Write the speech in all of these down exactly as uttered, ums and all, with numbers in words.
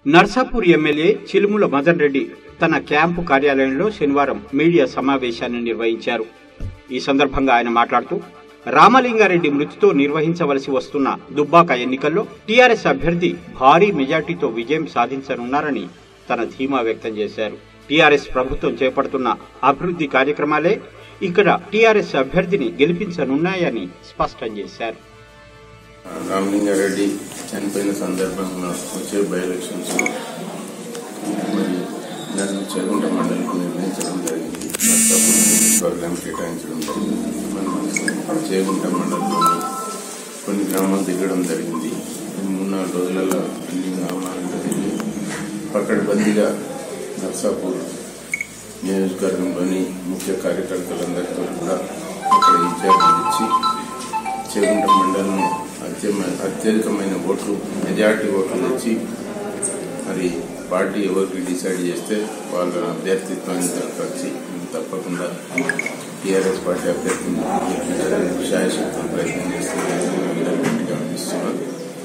Narsapur MLA Chilumula Madan Reddy తన camp కార్యాలయంలో శనివారం మీడియా సమావేశాన్ని నిర్వహించారు. ఈ సందర్భంగా ఆయన మాట్లాడుతూ రామలింగారెడ్డి మృతితో నిర్వహించవలసి వస్తున్న దుబ్బాక ఎన్నికల్లో టీఆర్ఎస్ అభ్యర్థి భారీ మెజార్టీతో విజయం సాధించనున్నారని తన ధీమా వ్యక్తం చేశారు. టీఆర్ఎస్ ప్రభుత్వం చేపడుతున్న అభివృద్ధి కార్యక్రమాలే ఇక్కడ టీఆర్ఎస్ అభ్యర్థిని గెలిపించనున్నాయని స్పష్టం చేశారు. రామలింగారెడ్డి చనిపోయిన సందర్భంగా వచ్చే బై ఎలక్షన్స్ మరి నన్ను చేగుంట మండలికి నిర్ణయించడం జరిగింది. వర్గాన్ని కేటాయించడం జరిగింది. మనం చేగుంట మండలంలోని కొన్ని గ్రామాలు దిగడం జరిగింది. మూడు నాలుగు రోజులలో అన్ని గ్రామాలకు తిరిగి పకడ్బందీగా నర్సాపూర్ నియోజకవర్గంలోని ముఖ్య కార్యకర్తలందరితో కూడా అక్కడ ఇన్ఛార్జ్ ఇచ్చి చేగుంట మండలం అత్యధికమైన ఓట్లు మెజార్టీ ఓట్లు తెచ్చి మరి పార్టీ ఎవరికి డిసైడ్ చేస్తే వాళ్ళ అభ్యర్థిత్వాన్ని దక్కించి తప్పకుండా టీఆర్ఎస్ పార్టీ అభ్యర్థిని శాయశక్తులు ప్రయత్నం చేస్తున్నారని గమనిస్తున్నాను.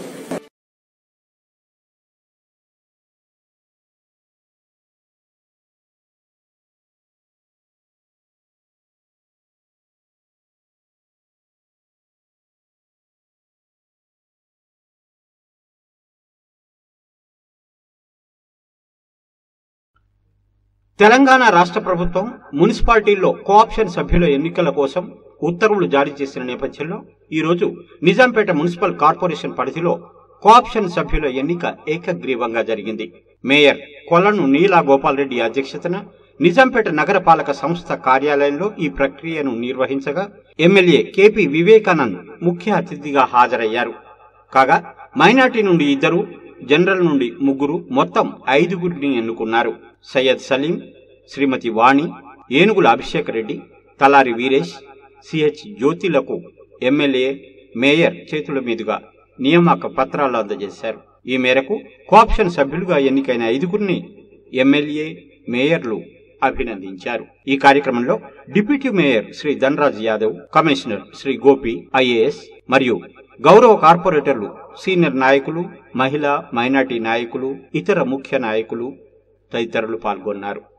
తెలంగాణ రాష్ట్ర ప్రభుత్వం మున్సిపాలిటీల్లో కోఆప్షన్ సభ్యుల ఎన్నికల కోసం ఉత్తర్వులు జారీ చేసిన నేపథ్యంలో ఈరోజు నిజాంపేట మున్సిపల్ కార్పొరేషన్ పరిధిలో కోఆప్షన్ సభ్యుల ఎన్నిక ఏకగ్రీవంగా జరిగింది. మేయర్ కొలను నీలా గోపాల్రెడ్డి అధ్యక్షతన నిజాంపేట నగరపాలక సంస్థ కార్యాలయంలో ఈ ప్రక్రియను నిర్వహించగా ఎమ్మెల్యే కేపీ వివేకానంద్ ముఖ్య అతిథిగా హాజరయ్యారు. కాగా మైనార్టీ నుండి ఇద్దరు, జనరల్ నుండి ముగ్గురు, మొత్తం ఐదుగురిని ఎన్నుకున్నారు. సయ్యద్ సలీం, శ్రీమతి వాణి, ఏనుగుల అభిషేక్ రెడ్డి, తలారి వీరేష్, సిహెచ్ జ్యోతిలకు ఎమ్మెల్యే, మేయర్ చేతుల మీదుగా నియామక పత్రాలు అందజేశారు. ఈ మేరకు కోఆప్షన్ సభ్యులుగా ఎన్నికైన ఐదుగురిని ఎమ్మెల్యే, మేయర్లు అభినందించారు. ఈ కార్యక్రమంలో deputy mayor Shri Dhanraj Yadav, commissioner Shri Gopi IAS మరియు గౌరవ కార్పొరేటర్లు, సీనియర్ నాయకులు, మహిళా మైనార్టీ నాయకులు, ఇతర ముఖ్య నాయకులు తదితరులు పాల్గొన్నారు.